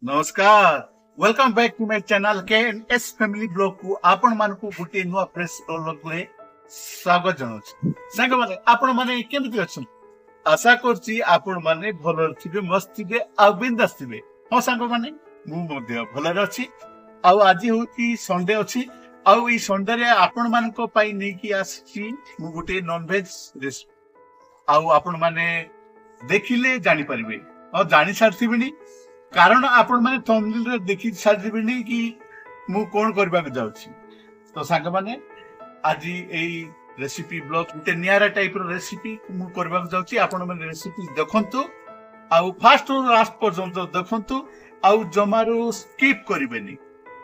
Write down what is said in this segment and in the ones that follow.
नमस्कार welcome back to my channel KNS family blog को आपण मान को गुटे नुआ फ्रेश ब्लॉग ले स्वागत जनाउछि। संग माने आपण माने केमति अछन आशा करछि आपण माने भलो थिबे मस्त थिबे आ बिंदास थिबे। हो संग माने मु मध्ये भलो अछि आ आज होती संडे अछि आ ई संडे रे आपण मान को पई नै कि आछि मु गुटे नॉन वेज रेसिपी आ आपण माने देखिले जानि परिबे और जानि सारथिबेनी कारण आपण माने थंबनेल रे देखि सारथिबेनी कि मु कोन करबा के जाउछि। तो संग माने आज एई रेसिपी ब्लॉग गुटे नियारा टाइप रो रेसिपी मु करबा के जाउछि। आपण माने रेसिपी देखंतु आ फास्ट रो लास्ट पर्यंत देखंतु आ जमारो स्किप करिबेनी।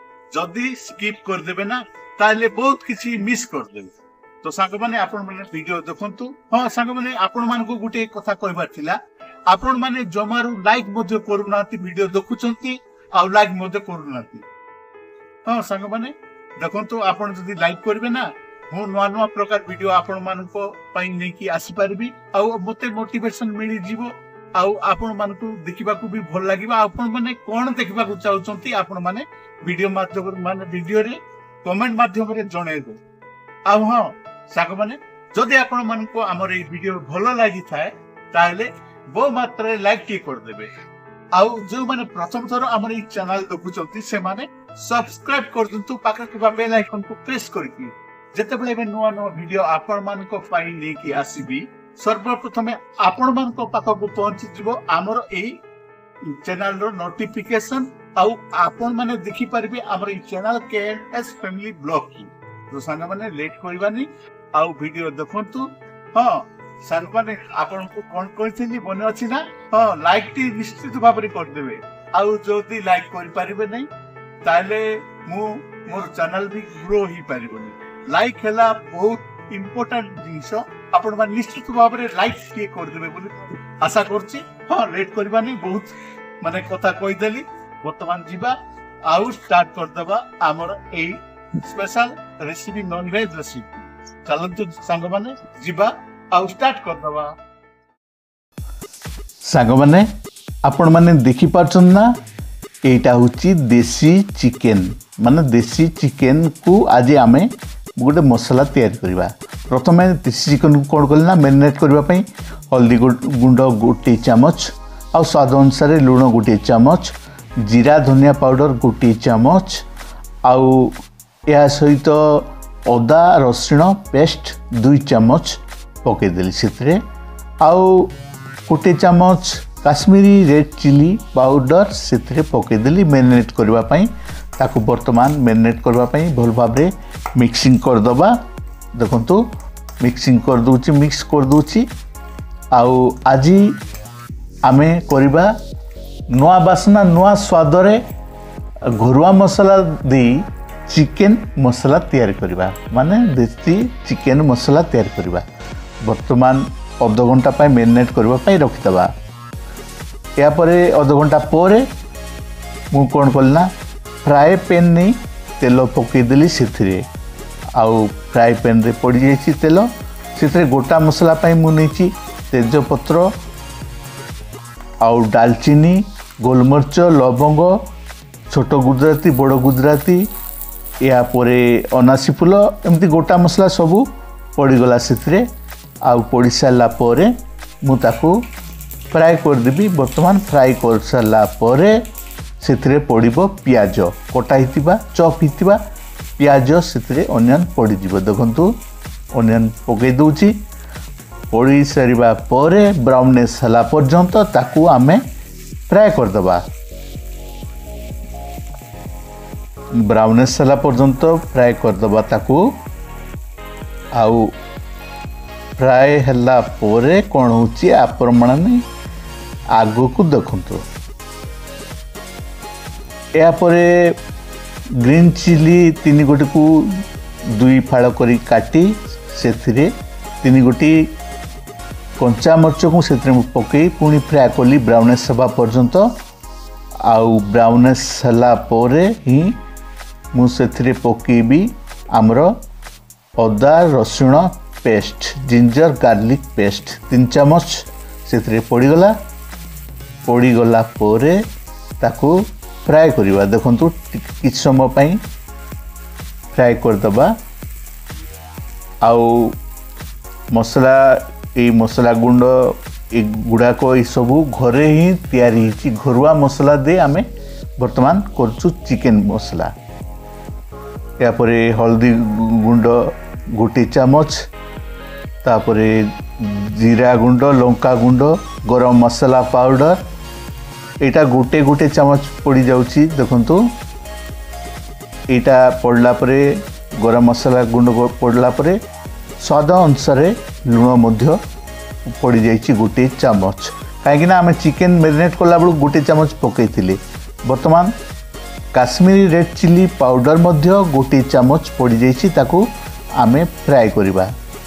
जदी स्किप कर देबे ना ताले बहुत किछि मिस कर देबे। तो संग माने आपण माने वीडियो देखंतु। हां संग माने आपण मान को गुटे कथा कहबार थिला आपण माने जमारू लाइक मध्ये करूनाती वीडियो देखुचंती आ लाइक मध्ये करूनाती। हां संग माने देखंतु आपण जदी लाइक करबे ना मु नुआ नुआ प्रकार वीडियो आपण मान को पई नै कि आसी परबी आ मते मोटिवेशन मिली जीवो आ आपण मान को देखिबा को भी भल लागिबा। आपण माने कोन देखिबा को चाहउचंती आपण माने वीडियो माध्यम माने वीडियो रे कमेंट माध्यम रे जणाइ दो। आ हां संग माने जदी आपण मान को हमर ए वीडियो भलो लागि थाए ताले बो मात्रा लाइक टी कर देबे। आउ जो माने प्रथम थरो हमर ई चैनल देखुचंती से माने सब्सक्राइब कर दंतु पाखा के बेल आइकन को प्रेस करकी जते बेले में नुवा नुवा वीडियो आपण मान को पाई नै कि आसीबी सर्वप्रथमे आपण मान को पाखा को पहुंची जिवो हमर ई चैनल रो नोटिफिकेशन आउ आपण माने देखि परबे हमर ई चैनल KNS फैमिली ब्लॉग की। तो साना माने लेट करबानी आउ वीडियो देखंतु। हां सार माने आपण को कोन कहिथिली बने अछि ना हां लाइक टी निश्चित भाव रे कर देबे। आउ जदी लाइक कर परिबे नै ताले मु मोर चैनल भी ग्रो ही परिबनी। लाइक हैला बहुत इंपोर्टेंट जिंस आपण माने निश्चित भाव रे लाइक के कर देबे बोली आशा करछि। हां लेट करबानी बहुत माने कथा कहि देली वर्तमान जीवा आउ स्टार्ट कर देबा हमर ए special recipe non veg recipe. चलंतु संग माने जीवा आउ स्टार्ट कर दबा। सांग माने आपण माने देखि पारछन ना एटा होची देसी चिकन माने देसी चिकन को आज आमे गोटे मसला तैयार करबा। प्रथमे देसी चिकन को कोन करना मैरिनेट करबा पई हल्दी गुंड गोटे चामच आ स्वाद अनुसार लूण गोटे चामच जीरा धनिया पाउडर गोटे चामच आ या सहित अदा रसुण पेस्ट 2 चामच पके देली सेतरे आउ गोटे चामच काश्मीरी रेड चिली पाउडर सेतरे पके देली मैरिनेट करबा पई। ताकू वर्तमान मैरिनेट करबा पई भल भाबरे मिक्सिंग कर दबा। देखंतु मिक्सिंग कर दूची मिक्स कर दूची आउ आजी आमे करबा नुआ बासना नुआ स्वाद रे घरुआ मसाला दे चिकन मसाला तैयार करबा माने देसी चिकन मसाला तैयार करबा। वर्तमान आधा घंटा पाई मैरिनेट करबा पाई रखि दबा। या परे आधा घंटा परे मु कोन करना फ्राई पैन नै तेल पके देली सेथिरे आउ फ्राई पैन रे पड़ी जाईची तेल सेथिरे गोटा मसाला पाई मु नैची तेज पत्र आउ दालचीनी गोलमरिच लवंग छोट गुजराती बड़ गुजराती या परे अनासी फूल एमती गोटा मसला सबू पड़ीगला सेथिरे आउ पड़ी सारा परे मु ताकू फ्राई कर देबी। वर्तमान फ्राई कर सारा परे सेथिरे पड़िबो प्याज कटा हितिबा चॉप हितिबा प्याज सेथिरे अनियन पड़ी जिवो। देखंतु अनियन पके दोची पड़ी सारिबा परे ब्राउननेस हला पर्यंत ताकू आमे फ्राई कर दबा। ब्राउननेस हला पर्यंत फ्राई कर दबा ताकू आउ फ्राई हला पोरे कौन होची आपण माने आगो को देखंतु। या परे ग्रीन चिली 3 गोटी को 2 फाड़ करी काटी सेथिरे 3 गोटी कंचा मरच को सेथिरे पकई पुनी फ्राई कली ब्राउननेस हबा पर्यंत आउ ब्राउननेस हला पोरे ही मु सेथिरे पकेबी हमरो अदा रसुण पेस्ट जिंजर गार्लिक पेस्ट 3 चामच से पड़ीगला पड़ीगला ताकू फ्राए करवा देखु किसी समय पाई फ्राए करदबा आउ मसला ये मसला गुंड गुड़ाक ये सब घरे ही तैयारी घरुआ मसला दे आमे वर्तमान करचु चिकेन मसला यापर हल्दी गुंड गोटे चामच तापरे जीरा गुंड लंका गुंड गरम मसला पाउडर एटा गोटे गोटे चामच पड़ी जाउची देखंतु एटा पड़ला परे गरम मसला गुंड पड़ला परे स्वाद अनुसार लुण मध्य पड़ी जाइची गोटे चामच कहीं आम चिकेन मैरिनेट कला बेलू गोटे चामच पकईले वर्तमान काश्मीरी रेड चिली पाउडर मध्य गोटे चामच पड़ी जाइची ताकू आमे फ्राए करवा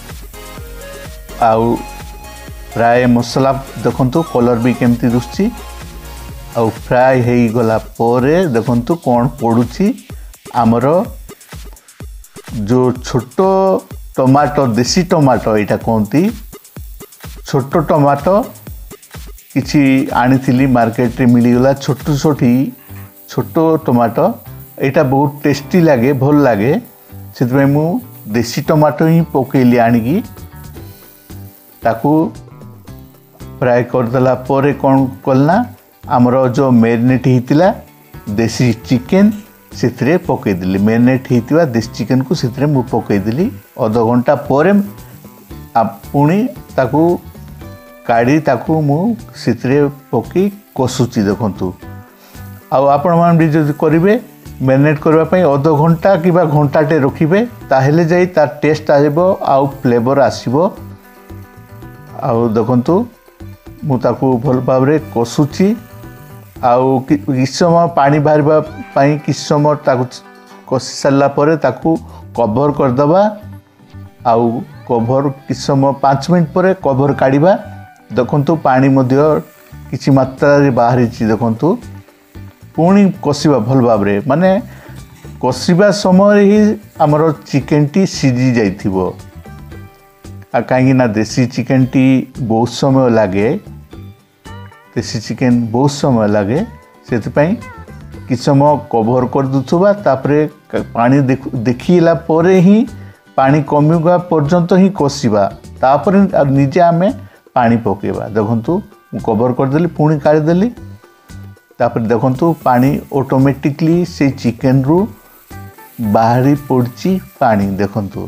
आउ फ्राए मसला देखंतु कलर भी केमती दुसची आउ फ्राए हो गला परे देखंतु कौन पड़ुची आमर जो छोट टमाटो देसी टमाटो यहाँ कहती छोट टमाटो किसी आनी मार्केट रे मिलगला छोट छोट टमाटो यहाँ बहुत टेस्टी लगे भल लगे से मु देसी टमाटो ही पकईली आणिकी ताकू फ्राए करदेला परे कौन कलना आमर जो मैरिनेट होता देसी चिकेन से पकईदेली मैरिनेट होता देसी चिकेन को से पकईदेली अध घंटा पर पुणी ताकू काढ़ी ताकू मुझे पकई कषुची देखु आपण मान भी जब करेंगे मैरिनेट करने अध घंटा कि घंटाटे रखिए ताहले जाई तार टेस्ट आइबो आउ फ्लेवर आसीबो आउ देखंतु मु ताकू भल भाव कषुची आउ किस समय पानी बाहर किस समय ताकू कषि सारा पर ताकू कवर करदबा आउ कवर किस समय 5 मिनट पर कवर काढ़ा देखंतु पानी मध्य किसी मात्रा रे बाहरी देखंतु पुणी कषिबा भल भाव माने कषिबा समय ही आमर चिकेन टी सीझी जाइथिबो कहीं ना देसी चिकेन टी बहुत समय लगे देसी चिकेन बहुत समय लगे से किस समय कवर कर दूसबा तापरे पानी देखिला परे ही पानी कमिवा पर्यंत ही कषिबा तापर निजे आमे पानी पकेबा देखंतु कवर करदेली पुणी काढ़ीदेली तापर देखंतु पानी ऑटोमेटिकली से चिकेन रु बाहरी पड़ची पानी देखंतु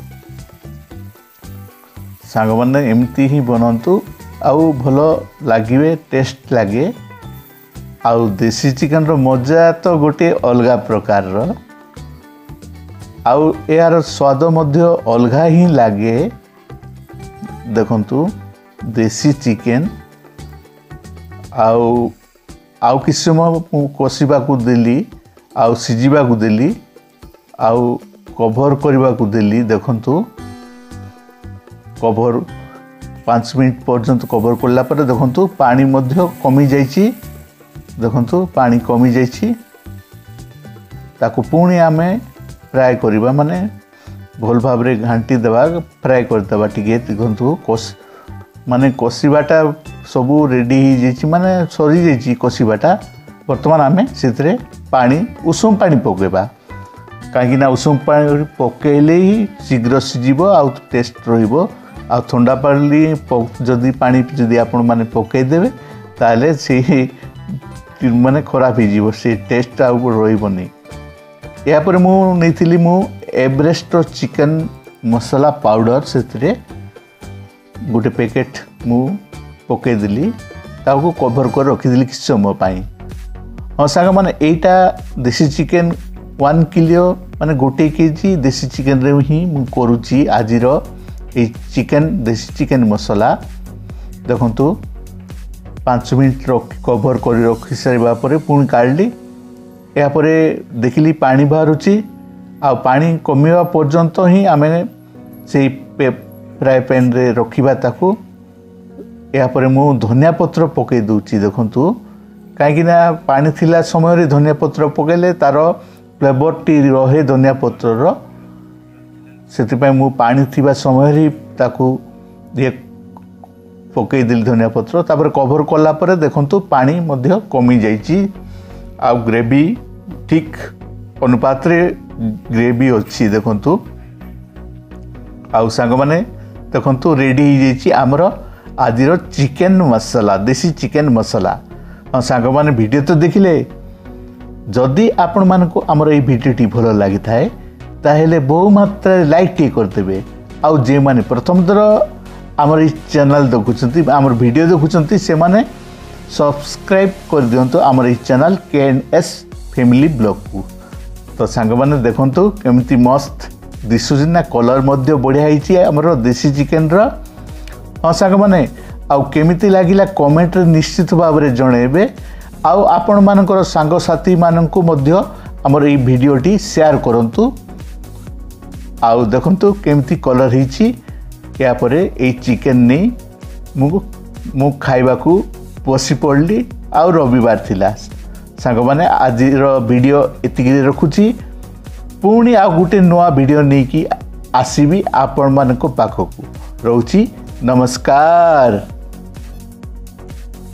सांग मैंने एमती ही बनंतु आउ भल लगे टेस्ट लगे आउ देसी चिकेन रो मजा तो गोटे अलगा प्रकार रो आउ यार स्वाद मध्य अलगा ही लगे देखंतु देसी चिकेन आउ आउ किस समय कषिबा को देली आउ सिझिबा को देली आउ कवर करबा को देली देखंतु कवर 5 मिनट पर्यंत कवर करला पर देखंतु पानी मध्य कमी जाइछि देखंतु पानी कमी जाइछि ताकू पुणी आमे फ्राए करबा माने भल भाव रे घांटी देबा फ्राए कर देबा टिके देखंतु माने कषिबाटा सबू रेडी हो जाइछि माने सरी जाइछि कषिबाटा वर्तमान आमे सेतरे पानी उषुम पानी पकेबा कहीं ना उषुम पानी पकेले ही शीघ्र सीझिबो आउ टेस्ट रहिबो आ ठंडा पानी जदि पानी जदि आपण माने पकेदेवे ताले से माने खराब हो से टेस्ट आउ रहिबोनी या पर मु नैथिली मु एवरेस्ट चिकन मसाला पाउडर से गोटे पैकेट मु पकेदेली ताको कवर कर रखिदेली किस समय पाई हाँ सांग माने एटा देसी चिकन 1 किलो माने गोटे केजी देसी चिकन रे ही मु करूची आजिर ए चिकन देसी चिकन मसाला देखंतु 5 मिनट कवर कर रखी सारा पर पुणी काढ़ी यापर देखिली पानी बाहरुची आ पानी कमिवा पर्यंत ही आमे से फ्राए पैन रे रखिबा ताकू यापर मु धनिया पत्र पकई दूची देखंतु कहीं पानी थिला समय धनिया पत्र पकेले तार फ्लेवर टी रहे धनिया पत्र से मु पानी थिबा समय ताकू ये पकईदेली धनिया पत्र तापर कवर कला पर देखंतु पानी मध्य कमी जाइछि आ ग्रेवी ठीक अनुपात रे ग्रेवी अच्छी देखंतु आउ सांग माने देखंतु रेडी हो जाइए आमर आज चिकेन मसला देसी चिकेन मसला। हाँ सांग माने वीडियो तो देखिले जदि आपण मानकु आमर ये भिडियोटी भल लगी थाए ताहेले बहु मात्रा लाइक टे करदेवे आउ जे माने प्रथम थर आमर ये चैनल देखुछंती आमर वीडियो देखुछंती से माने सब्सक्राइब कर दियंतु आमर ये चैनल KNS फैमिली ब्लॉग को। तो सांग माने देखंतु केमती मस्त दिसुछि ना कलर मध्य बढ़िया होइछि आमर देसी चिकेन रो। हाँ सांग माने आउ केमिति लागिला कमेंट रे निश्चित भाव रे जणेबे आउ आपण मानकर सांग साथी माननकु मध्य आमर ये वीडियोटी शेयर करंतु। आउ देखंतु केमिति कलर होइछि या परे ए चिकेन नै मु खाइबा को बसी पड़ली आउ रविवार थिला सांग माने आज वीडियो एतिकी रखुछि पुणी आ गोटे नुआ वीडियो नहीं कि आसीबी आपण मानक पाखकु। रहउछि नमस्कार।